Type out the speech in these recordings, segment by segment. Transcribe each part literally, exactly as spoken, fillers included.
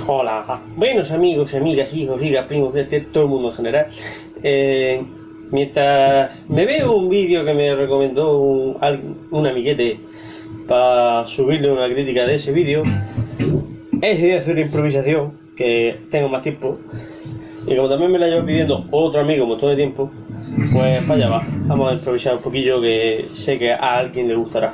Hola, buenos amigos, amigas, hijos, hijas, primos, este, todo el mundo en general. Eh, mientras me veo un vídeo que me recomendó un, un amiguete para subirle una crítica de ese vídeo, he decidido hacer una improvisación, que tengo más tiempo. Y como también me la llevo pidiendo otro amigo un montón de tiempo, pues para allá va. Vamos a improvisar un poquillo que sé que a alguien le gustará.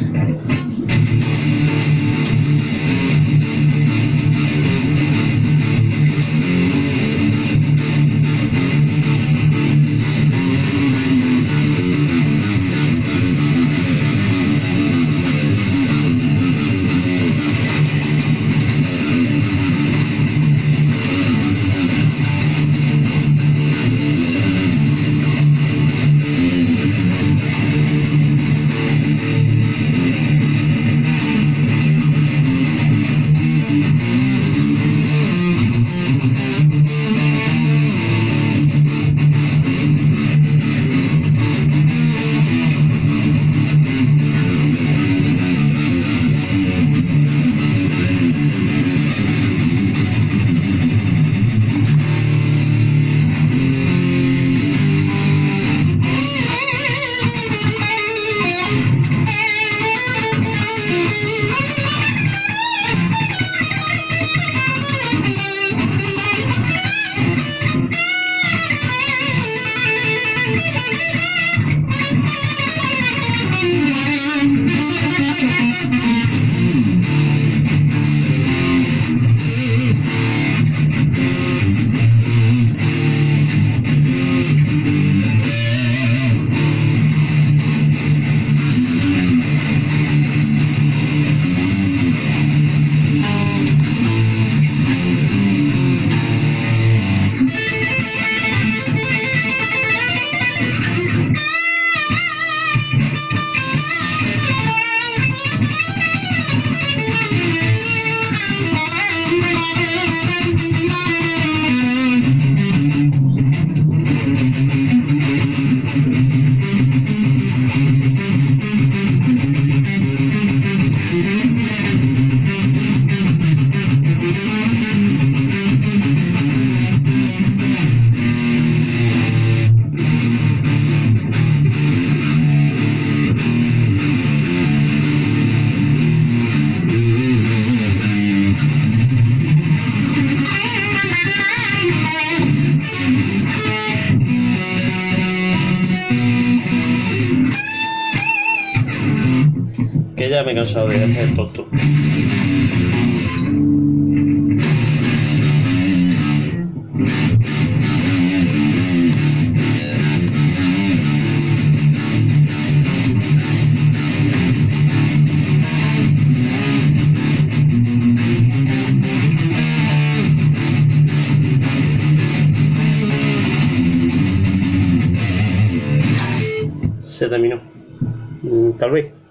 Que ya me he cansado de hacer tonto. Se terminó. Tal vez.